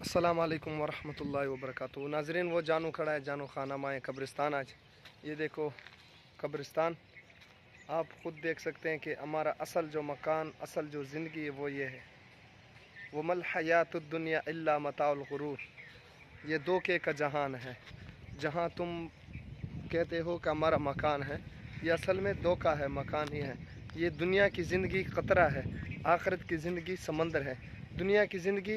السلام علیکم ورحمۃ اللہ وبرکاتہ۔ ناظرین، وہ جانو کھڑا ہے، جانو خانہ مائے قبرستان۔ آج یہ دیکھو قبرستان، آپ خود دیکھ سکتے ہیں کہ ہمارا اصل جو مکان، اصل جو زندگی ہے وہ یہ ہے۔ وَمَا الْحَيَاةُ الدُّنْيَا إِلَّا مَتَاعُ الْغُرُورِ۔ یہ دھوکے کا جہان ہے۔ جہاں تم کہتے ہو کہ ہمارا مکان ہے، یہ اصل میں دھوکہ ہے، مکان ہی ہے۔ یہ دنیا کی زندگی قطرہ ہے، آخرت کی زندگی سمندر ہے۔ دنیا کی زندگی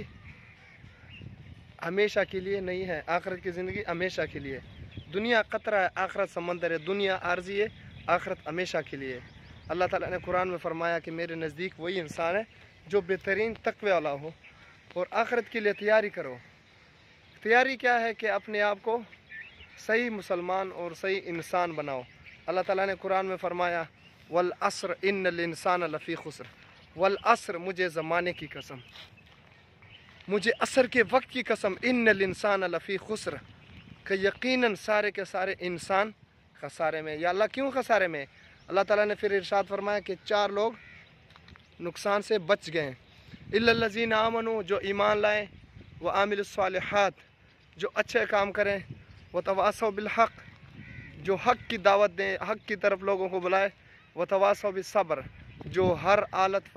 ہمیشہ کے لیے نہیں ہے، آخرت کی زندگی ہمیشہ کے لیے۔ دنیا قطرہ ہے، آخرت سمندر ہے۔ دنیا عارضی ہے، آخرت ہمیشہ کے لیے۔ اللہ تعالیٰ نے قرآن میں فرمایا کہ میرے نزدیک وہی انسان ہے جو بہترین تقوی والا ہو، اور آخرت کے لیے تیاری کرو۔ تیاری کیا ہے کہ اپنے آپ کو صحیح مسلمان اور صحیح انسان بناؤ۔ اللہ تعالیٰ نے قرآن میں فرمایا والعصر ان الانسان لفی خسر۔ والعصر، مجھے زمانے کی قسم، مجھے عصر کے وقت کی قسم، ان الانسان لفی خسر، کہ یقیناً سارے کے سارے انسان خسارے میں۔ یا اللہ کیوں خسارے میں؟ اللہ تعالیٰ نے پھر ارشاد فرمایا کہ 4 لوگ نقصان سے بچ گئے ہیں۔ الا الذین آمنوا، جو ایمان لائیں، وعاملوا الصالحات، جو اچھے کام کریں، وتواصوا بالحق، جو حق کی دعوت دیں، حق کی طرف لوگوں کو بلائے، وتواصوا بالصبر، جو ہر حالت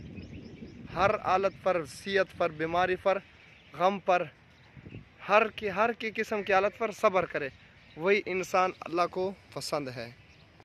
پر، صحت پر، بیماری پر، غم پر، ہر کی قسم کی حالت پر صبر کرے، وہی انسان اللہ کو پسند ہے۔